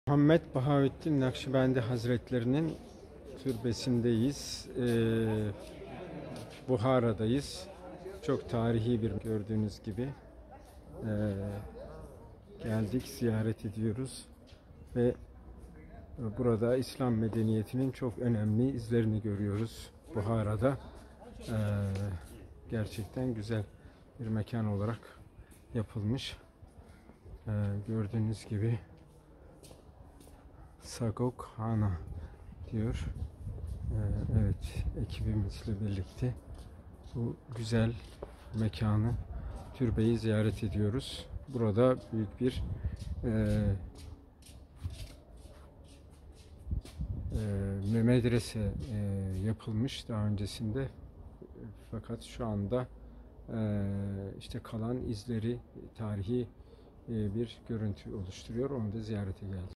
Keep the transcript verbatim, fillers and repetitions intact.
Muhammed Bahaüddin Nakşibendi Hazretlerinin türbesindeyiz. Ee, Buhara'dayız. Çok tarihi bir gördüğünüz gibi. Ee, geldik, ziyaret ediyoruz ve burada İslam medeniyetinin çok önemli izlerini görüyoruz Buhara'da. Ee, gerçekten güzel bir mekan olarak yapılmış. Ee, gördüğünüz gibi Sagok Hana diyor. Ee, evet, ekibimizle birlikte bu güzel mekanı, türbeyi ziyaret ediyoruz. Burada büyük bir e, e, medrese e, yapılmış daha öncesinde. Fakat şu anda e, işte kalan izleri, tarihi e, bir görüntü oluşturuyor. Onu da ziyarete geldik.